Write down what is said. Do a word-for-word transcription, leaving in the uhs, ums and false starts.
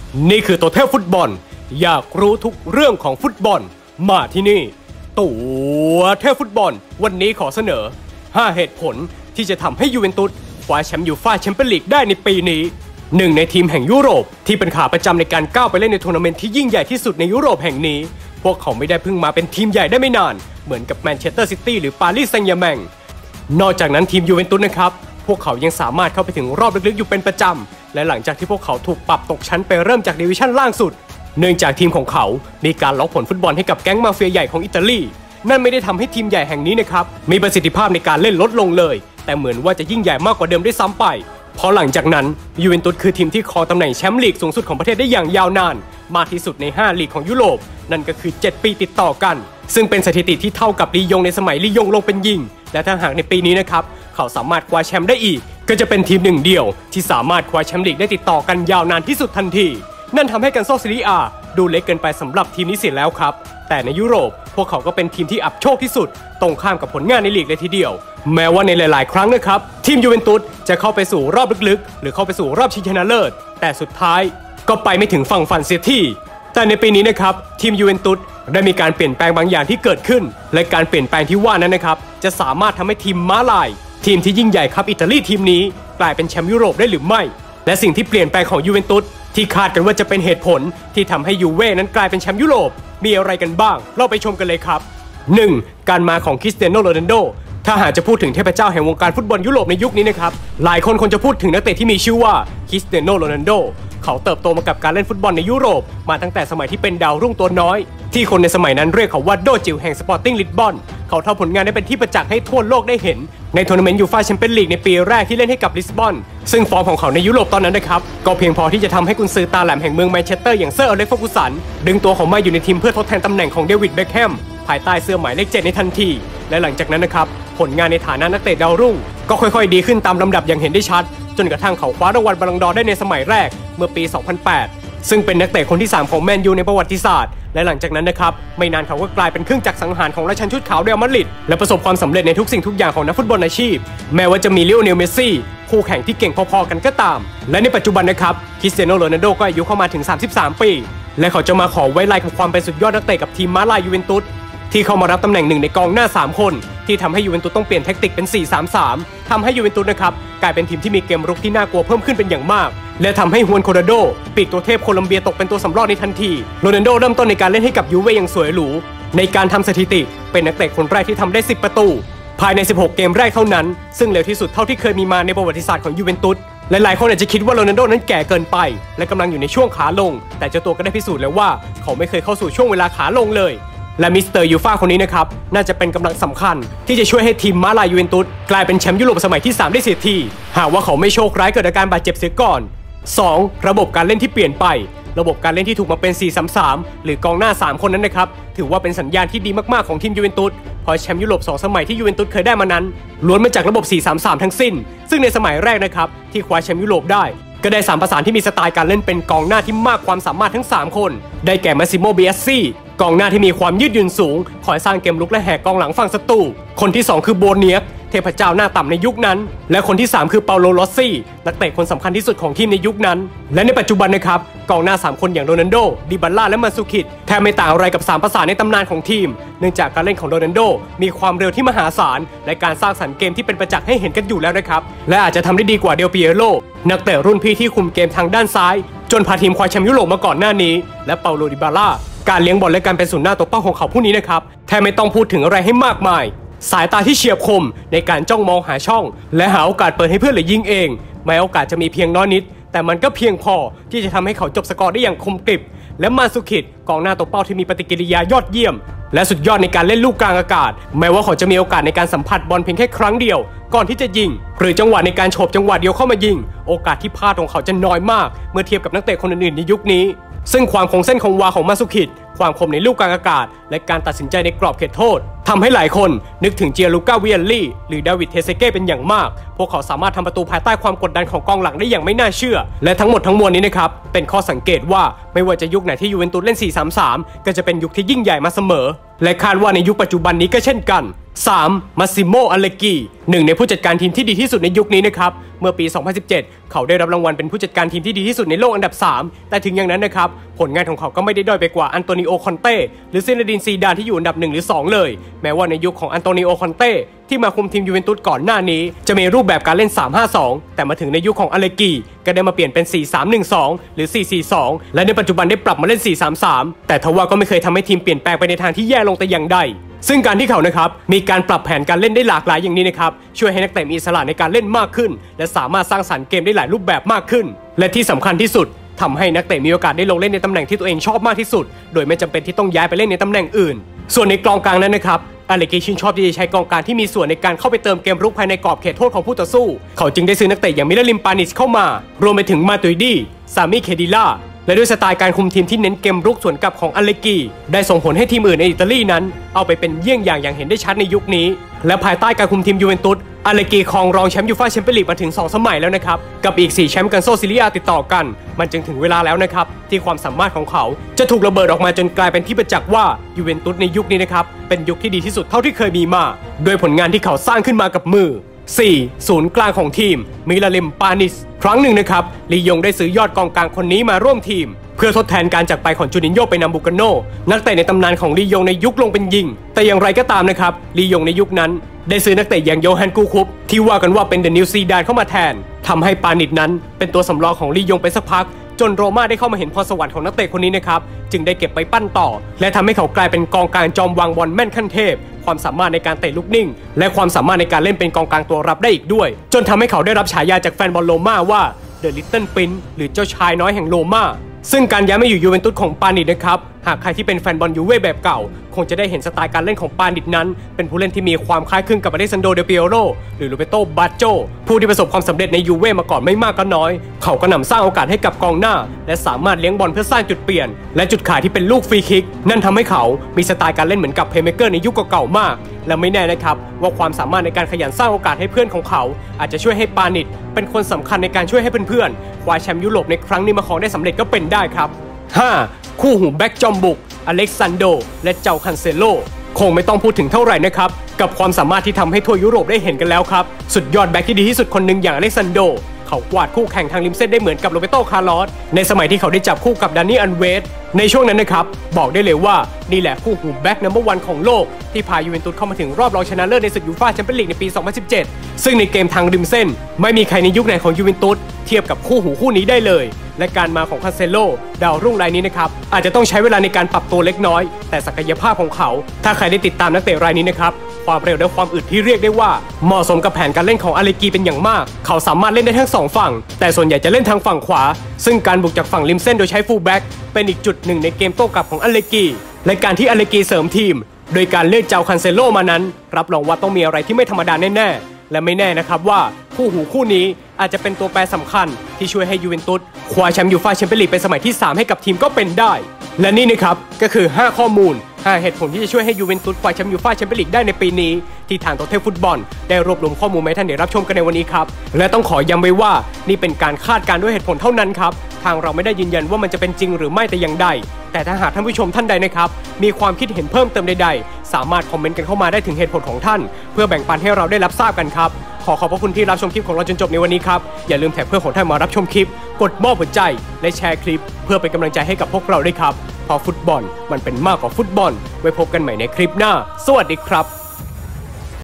นี่คือตัวเทพฟุตบอลอยากรู้ทุกเรื่องของฟุตบอลมาที่นี่ตัวเทพฟุตบอลวันนี้ขอเสนอห้าเหตุผลที่จะทำให้ยูเวนตุสคว้าแชมป์ยูฟ่าแชมเปี้ยนลีกได้ในปีนี้หนึ่งในทีมแห่งยุโรปที่เป็นขาประจำในการก้าวไปเล่นในทัวร์นาเมนต์ที่ยิ่งใหญ่ที่สุดในยุโรปแห่งนี้พวกเขาไม่ได้เพิ่งมาเป็นทีมใหญ่ได้ไม่นานเหมือนกับแมนเชสเตอร์ซิตี้หรือปารีสแซงต์แชร์แมงนอกจากนั้นทีมยูเวนตุสนะครับพวกเขายังสามารถเข้าไปถึงรอบลึกๆอยู่เป็นประจำและหลังจากที่พวกเขาถูกปรับตกชั้นไปเริ่มจากดิวิชั่นล่างสุดเนื่องจากทีมของเขามีการล็อกผลฟุตบอลให้กับแก๊งมาเฟียใหญ่ของอิตาลีนั่นไม่ได้ทำให้ทีมใหญ่แห่งนี้นะครับมีประสิทธิภาพในการเล่นลดลงเลยแต่เหมือนว่าจะยิ่งใหญ่มากกว่าเดิมได้ซ้ำไปเพราะหลังจากนั้นยูเวนตุสคือทีมที่ครองตำแหน่งแชมป์ลีกสูงสุดของประเทศได้อย่างยาวนานมากที่สุดในห้าลีกของยุโรปนั่นก็คือเจ็ดปีติดต่อกันซึ่งเป็นสถิติที่เท่ากับลียงในสมัยลียงลงเป็นยิงและถ้าหากในปีนี้นะครับเขาสามารถคว้าแชมป์ได้อีกก็จะเป็นทีมหนึ่งเดียวที่สามารถคว้าแชมป์ลีกได้ติดต่อกันยาวนานที่สุดทันทีนั่นทำให้กันโซซีรีอาดูเล็กเกินไปสำหรับทีมนี้เสียแล้วครับแต่ในยุโรปพวกเขาก็เป็นทีมที่อับโชคที่สุดตรงข้ามกับผลงานในลีกเลยทีเดียวแม้ว่าในหลายๆครั้งนะครับทีมยูเวนตุสจะเข้าไปสู่รอบลึกๆหรือเข้าไปสู่รอบชิงชนะเลิศแต่สุดท้ายก็ไปไม่ถึงฝั่งฝันเสียทีแต่ในปีนี้นะครับทีมยูเวนตุสได้มีการเปลี่ยนแปลงบางอย่างที่เกิดขึ้นและการเปลี่ยนแปลงที่ว่านั้นนะครับจะสามารถทำให้ทีมม้าลายทีมที่ยิ่งใหญ่ครับอิตาลีทีมนี้กลายเป็นแชมป์ยุโรปได้หรือไม่และสิ่งที่เปลี่ยนแปลงของยูเวนตุสที่คาดกันว่าจะเป็นเหตุผลที่ทำให้ยูเว่นั้นกลายเป็นแชมป์ยุโรปมีอะไรกันบ้างเราไปชมกันเลยครับ หนึ่ง. การมาของคริสเตียโนโรนัลโดถ้าหากจะพูดถึงเทพเจ้าแห่งวงการฟุตบอลยุโรปในยุคนี้นะครับหลายคนคงจะพูดถึงนักเตะที่มีชื่อว่าคริสเตียโนโรนัลโดเขาเติบโตมากับการเล่นฟุตบอลในยุโรปมาตั้งแต่สมัยที่เป็นดาวรุ่งตัวน้อยที่คนในสมัยนั้นเรียกเขาว่าโดจิ๋วแห่งสปอร์ติ้งลิสบอนเขาทำผลงานได้เป็นที่ประจักษ์ให้ทั่วโลกได้เห็นในทัวร์นาเมนต์ยูฟ่าแชมเปี้ยนลีกในปีแรกที่เล่นให้กับลิสบอนซึ่งฟอร์มของเขาในยุโรปตอนนั้นนะครับก็เพียงพอที่จะทำให้กุนซือตาแหลมแห่งเมืองแมนเชสเตอร์อย่างเซอร์อเล็กซ์ เฟอร์กูสันดึงตัวเขามาอยู่ในทีมเพื่อทดแทนตำแหน่งของเดวิดเบ็คแฮมภายใต้เสื้อหมายเลขเจ็ดในทันทีและหลังจากนั้นนะครับผลงานในฐานะนักเตะดาวรุ่งก็ค่อยๆดีขึ้นตามลำดับอย่างเห็นได้ชัดจนกระทั่งเขาคว้ารางวัลบอลลงดอร์ได้ในสมัยแรกเมื่อปี สองพันแปด ซึ่งเป็นนักเตะคนที่สามของแมนยูในประวัติศาสตร์และหลังจากนั้นนะครับไม่นานเขาก็กลายเป็นเครื่องจักรสังหารของราชันชุดขาวเรอัลมาดริดและประสบความสำเร็จในทุกสิ่งทุกอย่างของนักฟุตบอลอาชีพแม้ว่าจะมีลิโอเนลเมสซี่คู่แข่งที่เก่งพอๆกันก็ตามและในปัจจุบันนะครับคริสเตียโนโรนัลโดก็อายุเข้ามาถึงสามสิบสามปีและเขาจะมาขอไว้ไล่กับความเป็นสุดยอดนักเตะกับทีมม้าลายยูเวนตุสที่เข้ามารับตำแหน่งหนึ่งในกองหน้าสามคนที่ทำให้ยูเวนตุสต้องเปลี่ยนแทคติกเป็น สี่ สาม สาม ทำให้ยูเวนตุสนะครับกลายเป็นทีมที่มีเกมรุกที่น่ากลัวเพิ่มขึ้นเป็นอย่างมากและทำให้ฮวนโคราโดปีกตัวเทพโคลัมเบียตกเป็นตัวสำรองในทันทีโรนัลโดเริ่มต้นในการเล่นให้กับยูเว่อย่างสวยหรูในการทำสถิติเป็นนักเตะคนแรกที่ทำได้สิบประตูภายในสิบหกเกมแรกเท่านั้นซึ่งเร็วที่สุดเท่าที่เคยมีมาในประวัติศาสตร์ของยูเวนตุสหลายๆคนอาจจะคิดว่าโรนัลโดนั้นแก่เกินไปและกำลังอยู่ในช่วงขาลงแต่เจ้าตัวก็ได้พิสูจน์แล้วว่าเขาไม่เคยเข้าสู่ช่วงเวลาขาลงเลยและมิสเตอร์ยูฟ่าคนนี้นะครับน่าจะเป็นกำลังสำคัญที่จะช่วยให้ทีมม้าลายยูเวนตุสกลายเป็นแชมป์ยุโรปสมัยที่สามได้เสียทีหากว่าเขาไม่โชคร้ายเกิดอาการบาดเจ็บเสียก่อน สอง. ระบบการเล่นที่เปลี่ยนไประบบการเล่นที่ถูกมาเป็น สี่ สาม สาม หรือกองหน้าสามคนนั้นนะครับถือว่าเป็นสัญญาณที่ดีมากๆของทีมยูเวนตุสเพราะแชมป์ยุโรปสองสมัยที่ยูเวนตุสเคยได้มานั้นล้วนมาจากระบบ สี่ สาม สาม ทั้งสิ้นซึ่งในสมัยแรกนะครับที่คว้าแชมป์ยุโรปได้ก็ได้สามประสานที่มีสไตล์การเล่นเป็นกองหน้าที่มากความสามารถทั้งสามคนได้แก่มาซิโม เบียสซี่กองหน้าที่มีความยืดหยุ่นสูงคอยสร้างเกมลุกและแหกกองหลังฝั่งศัตรูคนที่สองคือโบเนียกเทพเจ้าหน้าต่ำในยุคนั้นและคนที่สามคือเปาโล ลอสซี่นักเตะคนสำคัญที่สุดของทีมในยุคนั้นและในปัจจุบันนะครับกองหน้าสามคนอย่างโรนัลโดดิบัลล่าและมันซูคิดแทบไม่ต่างอะไรกับสามประสานในตำนานของทีมเนื่องจากการเล่นของโรนัลโดมีความเร็วที่มหาศาลและการสร้างสรรค์เกมที่เป็นประจักษ์ให้เห็นกันอยู่แล้วนะครับและอาจจะทำได้ดีกว่าเดลปิเอโรนักเตะรุ่นพี่ที่คุมเกมทางด้านซ้ายจนพาทีมคว้าแชมป์ยุโรปมาก่อนหน้านี้และเปาโล ดิบาล่าการเลี้ยงบอลและการเป็นศูนย์หน้าตัวเป้าของเขาผู้นี้นะครับแทบไม่ต้องพูดถึงอะไรให้มากมายสายตาที่เฉียบคมในการจ้องมองหาช่องและหาโอกาสเปิดให้เพื่อนหรือยิงเองแม้โอกาสจะมีเพียงน้อยนิดแต่มันก็เพียงพอที่จะทำให้เขาจบสกอร์ได้อย่างคมกริบและมาซุคิดกองหน้าตัวเป้าที่มีปฏิกิริยายอดเยี่ยมและสุดยอดในการเล่นลูกกลางอากาศแม้ว่าเขาจะมีโอกาสในการสัมผัสบอลเพียงแค่ครั้งเดียวก่อนที่จะยิงหรือจังหวะในการโฉบจังหวะเดียวเข้ามายิงโอกาสที่พลาดของเขาจะน้อยมากเมื่อเทียบกับนักเตะคนอื่นๆในยุคนี้ซึ่งความคงเส้นคงวาของมาซุคิดความคมในลูกกลางอากาศและการตัดสินใจในกรอบเขตโทษทำให้หลายคนนึกถึงเจียลูก้า วิเอลลี่หรือดาวิด เทเซเก้เป็นอย่างมากพวกเขาสามารถทำประตูภายใต้ความกดดันของกองหลังได้อย่างไม่น่าเชื่อและทั้งหมดทั้งมวลนี้นะครับเป็นข้อสังเกตว่าไม่ว่าจะยุคไหนที่ยูเวนตุสเล่น สี่ สาม สาม ก็จะเป็นยุคที่ยิ่งใหญ่มาเสมอและคาดว่าในยุคปัจจุบันนี้ก็เช่นกันสาม มาซิโม อัลเลกีหนึ่งในผู้จัดการทีมที่ดีที่สุดในยุคนี้นะครับเมื่อปี สองพันสิบเจ็ด เขาได้รับรางวัลเป็นผู้จัดการทีมที่ดีที่สุดในโลกอันดับ สาม แต่ถึงอย่างนั้นนะครับผลงานของเขาก็ไม่ได้ด้อยไปกว่าอันโตนิโอ คอนเต้หรือซินดิน ซีดานที่อยู่อันดับหนึ่งหรือสองเลยแม้ว่าในยุคของอันโตนิโอ คอนเต้ที่มาคุมทีมยูเวนตุสก่อนหน้านี้จะมีรูปแบบการเล่น สาม ห้า สอง แต่มาถึงในยุคของอัลเลกีก็ได้มาเปลี่ยนเป็น สี่ สาม หนึ่ง สอง หรือ สี่ สี่ สอง และในปัจจุบันได้ปรับมาเล่น สี่ สาม สาม แต่ทว่าก็ไม่เคยทำให้ทีมเปลี่ยนแปลงไปในทางที่แย่ลงแต่อย่างใดซึ่งการที่เขานะครับมีการปรับแผนการเล่นได้หลากหลายอย่างนี้นะครับช่วยให้นักเตะมีอิสระในการเล่นมากขึ้นและสามารถสร้างสรรค์เกมได้หลายรูปแบบมากขึ้นและที่สำคัญที่สุดทำให้นักเตะมีโอกาสได้ลงเล่นในตำแหน่งที่ตัวเองชอบมากที่สุดโดยไม่จำเป็นที่ต้องย้ายไปเล่นในตำแหน่งอื่นส่วนในกองกลางนั้นนะครับอเลกีชื่นชอบที่จะใช้กองกลางที่มีส่วนในการเข้าไปเติมเกมรุกภายในกรอบเขตโทษของผู้ต่อสู้เขาจึงได้ซื้อนักเตะอย่างมิลลิม ปานิชเข้ามารวมไปถึงมาตุยดีซามิเคดิล่าและด้วยสไตล์การคุมทีมที่เน้นเกมรุกสวนกลับของอเลกีได้ส่งผลให้ทีมอื่นในอิตาลีนั้นเอาไปเป็นเยี่ยงอย่างอย่างเห็นได้ชัดในยุคนี้และภายใต้การคุมทีมยูเวนตุสอเลกีครองรองแชมป์ยูฟ่าแชมเปี้ยนลีกมาถึงสองสมัยแล้วนะครับกับอีกสี่แชมป์กันโซซิเลียติดต่อกันมันจึงถึงเวลาแล้วนะครับที่ความสามารถของเขาจะถูกระเบิดออกมาจนกลายเป็นที่ประจักษ์ว่ายูเวนตุสในยุคนี้นะครับเป็นยุคที่ดีที่สุดเท่าที่เคยมีมาโดยผลงานที่เขาสร้างขึ้นมากับมือสี่ ศูนย์กลางของทีมมิลลิม ปานิชครั้งหนึ่งนะครับลียงได้ซื้อยอดกองกลางคนนี้มาร่วมทีมเพื่อทดแทนการจากไปของจูนินโญ่ไปนำบูกาโนนักเตะในตำนานของลียงในยุคลงเป็นยิงแต่อย่างไรก็ตามนะครับลียงในยุคนั้นได้ซื้อนักเตะอย่างโยฮันกูคุปที่ว่ากันว่าเป็นเดนิลซีดานเข้ามาแทนทำให้ปานิชนั้นเป็นตัวสำรองของลียงไปสักพักจนโรม่าได้เข้ามาเห็นพรสวรรค์ของนักเตะคนนี้นะครับจึงได้เก็บไปปั้นต่อและทำให้เขากลายเป็นกองกลางจอมวางบอลแม่นขั้นเทพความสามารถในการเตะลูกนิ่งและความสามารถในการเล่นเป็นกองกลางตัวรับได้อีกด้วยจนทำให้เขาได้รับฉายาจากแฟนบอลโรม่าว่าเดอะลิตเติ้ลปรินซ์หรือเจ้าชายน้อยแห่งโรม่าซึ่งการย้ายมาอยู่ยูเวนตุสของปานิชนะครับหากใครที่เป็นแฟนบอลยูเว่แบบเก่าคงจะได้เห็นสไตล์การเล่นของปานิชนั้นเป็นผู้เล่นที่มีความคล้ายคลึงกับอเลซันโด เดลเปียโรหรือโรเบโต บาโจผู้ที่ประสบความสำเร็จในยูเว่มาก่อนไม่มากก็น้อยเขาก็นำสร้างโอกาสให้กับกองหน้าและสามารถเลี้ยงบอลเพื่อสร้างจุดเปลี่ยนและจุดขายที่เป็นลูกฟรีคิกนั่นทำให้เขามีสไตล์การเล่นเหมือนกับเพลย์เมคเกอร์ในยุคเก่าๆมากและไม่แน่นะครับว่าความสามารถในการขยันสร้างโอกาสให้เพื่อนของเขาอาจจะช่วยให้ปานิชเป็นคนสำคัญในการช่วยให้เพื่อนๆคว้าแชมป์ยุโรปในครั้งนี้มาครองได้สำเร็จก็เป็นได้ครับห้า คู่หูแบ็กจอมบุกอเล็กซานโดและเจ้าคันเซโลคงไม่ต้องพูดถึงเท่าไหร่นะครับกับความสามารถที่ทำให้ทั่วยุโรปได้เห็นกันแล้วครับสุดยอดแบ็กที่ดีที่สุดคนหนึ่งอย่างอเล็กซานโดเขากวาดคู่แข่งทางริมเส้นได้เหมือนกับโรเบโต คาร์ลอสในสมัยที่เขาได้จับคู่กับดานนี่ อันเวสในช่วงนั้นนะครับบอกได้เลยว่านี่แหละคู่หูแบ็กนัมเบอร์วันของโลกที่พายูเวนตุสเข้ามาถึงรอบรองชนะเลิศในศึกยูฟ่าแชมเปี้ยนลีกในปี สองพันสิบเจ็ด ซึ่งในเกมทางริมเส้นไม่มีใครในยุคไหนของยูเวนตุสเทียบกับคู่หูคู่นี้ได้เลยและการมาของคาเซโลดาวรุ่งรายนี้นะครับอาจจะต้องใช้เวลาในการปรับตัวเล็กน้อยแต่ศักยภาพของเขาถ้าใครได้ติดตามนักเตะรายนี้นะครับความเร็วและความอึดที่เรียกได้ว่าเหมาะสมกับแผนการเล่นของอเลกีเป็นอย่างมากเขาสามารถเล่นได้ทั้งสองฝั่งแต่ส่วนใหญ่จะเล่นทางฝั่งขวาซึ่งการบุกจากฝั่งริมเส้นโดยใช้ฟูลแบ็กเป็นอีกจุดหนึ่งในเกมโต้กลับของอเลกีและการที่อเลกีเสริมทีมโดยการเลือกเจ้าคันเซโลมานั้นรับรองว่าต้องมีอะไรที่ไม่ธรรมดาแน่ๆและไม่แน่นะครับว่าคู่หูคู่นี้อาจจะเป็นตัวแปรสำคัญที่ช่วยให้ยูเวนตุสคว้าแชมป์ยูฟ่าแชมเปี้ยนลีกเป็นสมัยที่สามให้กับทีมก็เป็นได้และนี่นะครับก็คือห้าข้อมูลห้าเหตุผลที่จะช่วยให้ยูเวนตุสคว้าแชมป์ยูฟ่าแชมเปี้ยนลีกได้ในปีนี้ที่ทางโตเทลฟุตบอลได้รวบรวมข้อมูลมาให้ท่านได้รับชมกันในวันนี้ครับและต้องขอย้ำไว้ว่านี่เป็นการคาดการณ์ด้วยเหตุผลเท่านั้นครับทางเราไม่ได้ยืนยันว่ามันจะเป็นจริงหรือไม่แต่อย่างใดแต่ถ้าหากท่านผู้ชมท่านใดนะครับมีความคิดเห็นเพิ่มเติมใดๆสามารถคอมเมนต์กันเข้ามาได้ถึงเหตุผลของท่านเพื่อแบ่งปันให้เราได้รับทราบกันครับขอขอบพระคุณที่รับชมคลิปของเราจนจบในวันนี้ครับอย่าลืมแท็กเพื่อนของท่านมารับชมคลิปกดมอบหัวใจและแชร์คลิปเพื่อเป็นกำลังใจให้กับพวกเราด้วยครับเพราะฟุตบอลมันเป็นมากกว่าฟุตบอลไว้พบกันใหม่ในคลิปหน้าสวัสดีครับ